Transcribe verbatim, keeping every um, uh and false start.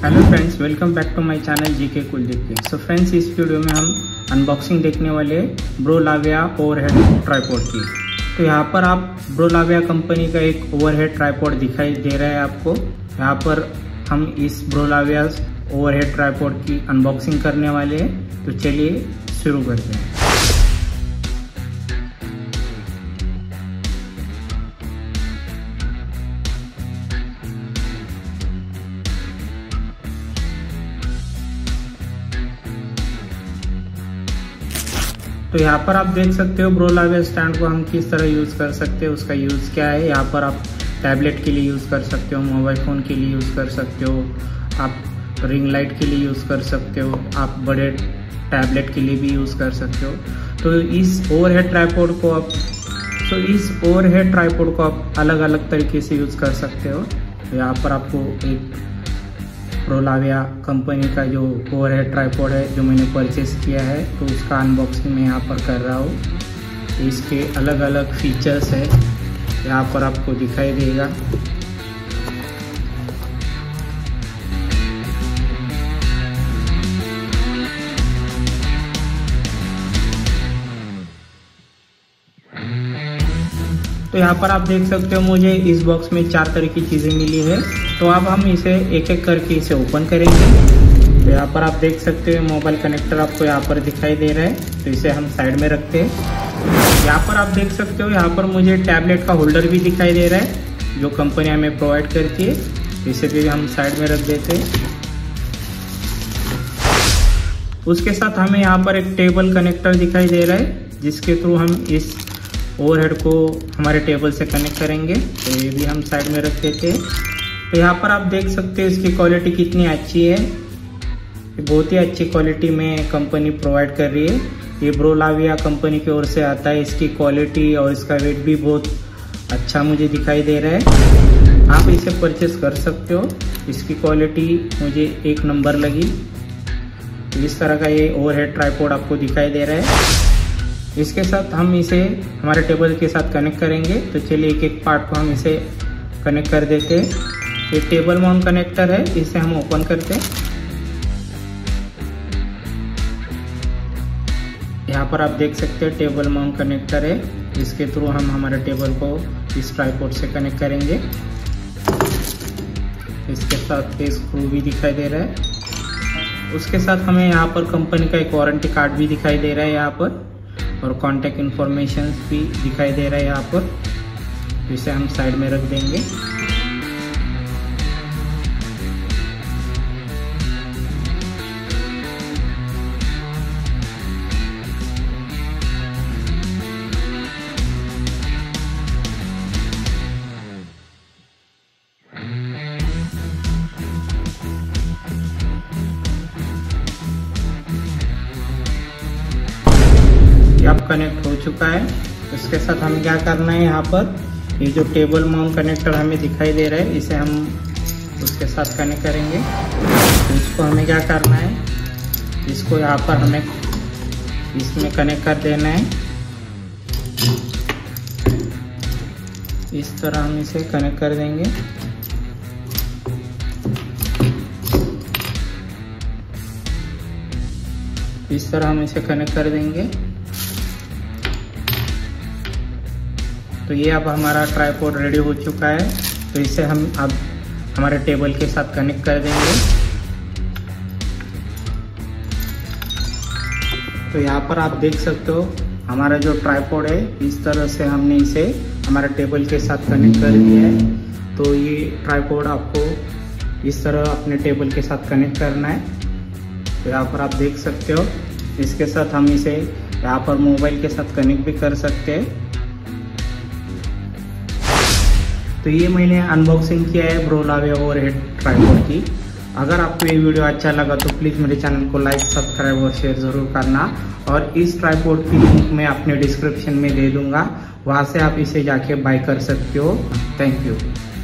Hello friends, welcome back to my channel GK Kuldeep. So friends, इस video में हम unboxing देखने वाले ब्रोलाविया ओवरहेड ट्राइपॉड की। तो यहाँ पर आप ब्रोलाविया कंपनी का एक ओवरहेड ट्राइपॉड दिखाई दे रहा है आपको। यहाँ पर हम इस ब्रोलाविया ओवरहेड ट्राइपॉड की अनबॉक्सिंग करने वाले हैं। तो चलिए शुरू करते हैं। तो यहाँ पर आप देख सकते हो ब्रोलाविया स्टैंड को हम किस तरह यूज़ कर सकते हैं, उसका यूज़ क्या है। यहाँ पर आप टैबलेट के लिए यूज़ कर सकते हो, मोबाइल फ़ोन के लिए यूज़ कर सकते हो, आप रिंग लाइट के लिए यूज़ कर सकते हो, आप बड़े टैबलेट के लिए भी यूज़ कर सकते हो। तो इस ओवरहेड ट्राइपॉड को आप तो इस ओवरहेड ट्राइपॉड को आप अलग अलग तरीके से यूज़ कर सकते हो। तो यहाँ पर आपको एक ब्रोलाविया कंपनी का जो ओवरहेड ट्राइपॉड है जो मैंने परचेस किया है, तो उसका अनबॉक्सिंग मैं यहाँ पर कर रहा हूँ। इसके अलग अलग फीचर्स है, यहाँ पर आपको दिखाई देगा। तो यहाँ पर आप देख सकते हो मुझे इस बॉक्स में चार तरह की चीज़ें मिली है। तो अब हम इसे एक एक करके इसे ओपन करेंगे। तो यहाँ पर आप देख सकते हो मोबाइल कनेक्टर आपको यहाँ पर दिखाई दे रहा है, तो इसे हम साइड में रखते हैं। यहाँ पर आप देख सकते हो यहाँ पर मुझे टैबलेट का होल्डर भी दिखाई दे रहा है जो कंपनी हमें प्रोवाइड करती है। इसे भी हम साइड में रख देते हैं। उसके साथ हमें यहाँ पर एक टेबल कनेक्टर दिखाई दे रहा है जिसके थ्रू हम इस ओवरहेड को हमारे टेबल से कनेक्ट करेंगे। तो ये भी हम साइड में रख देते हैं। तो यहाँ पर आप देख सकते हैं इसकी क्वालिटी कितनी अच्छी है। बहुत ही अच्छी क्वालिटी में कंपनी प्रोवाइड कर रही है। ये ब्रोलाविया कंपनी की ओर से आता है। इसकी क्वालिटी और इसका वेट भी बहुत अच्छा मुझे दिखाई दे रहा है। आप इसे परचेस कर सकते हो। इसकी क्वालिटी मुझे एक नंबर लगी। इस तरह का ये ओवरहेड ट्राइपॉड आपको दिखाई दे रहा है। इसके साथ हम इसे हमारे टेबल के साथ कनेक्ट करेंगे। तो चलिए एक एक पार्ट को हम इसे कनेक्ट कर देते हैं। ये टेबल माउंट कनेक्टर है, इसे हम ओपन करते हैं। यहाँ पर आप देख सकते हैं टेबल माउंट कनेक्टर है। इसके थ्रू हम हमारे टेबल को इस ट्राइपॉड से कनेक्ट करेंगे। इसके साथ ये स्क्रू भी दिखाई दे रहा है। उसके साथ हमें यहाँ पर कंपनी का एक वारंटी कार्ड भी दिखाई दे रहा है यहाँ पर, और कॉन्टैक्ट इन्फॉर्मेशन भी दिखाई दे रहा है यहाँ पर। इसे हम साइड में रख देंगे। अब कनेक्ट हो चुका है। इसके साथ हम क्या करना है, यहाँ पर ये जो टेबल माउंट कनेक्टर हमें दिखाई दे रहा है, इसे हम उसके साथ कनेक्ट करेंगे। तो इसको हमें क्या करना है, इसको यहाँ पर हमें इसमें कनेक्ट कर देना है। इस तरह हम इसे कनेक्ट कर देंगे। इस तरह हम इसे कनेक्ट कर देंगे। तो ये अब हमारा ट्राइपॉड रेडी हो चुका है। तो इसे हम अब हमारे टेबल के साथ कनेक्ट कर देंगे। तो यहाँ पर आप देख सकते हो हमारा जो ट्राइपॉड है, इस तरह से हमने इसे हमारे टेबल के साथ कनेक्ट कर दिया है। तो ये ट्राइपॉड आपको इस तरह अपने टेबल के साथ कनेक्ट करना है। तो यहाँ पर आप देख सकते हो। इसके साथ हम इसे यहाँ पर मोबाइल के साथ कनेक्ट भी कर सकते हैं। तो ये मैंने अनबॉक्सिंग किया है ब्रोलाविया ओवरहेड ट्राइपॉड की। अगर आपको ये वीडियो अच्छा लगा तो प्लीज़ मेरे चैनल को लाइक, सब्सक्राइब और शेयर ज़रूर करना। और इस ट्राइपॉड की लिंक मैं अपने डिस्क्रिप्शन में दे दूँगा, वहाँ से आप इसे जाके बाय कर सकते हो। Thank you.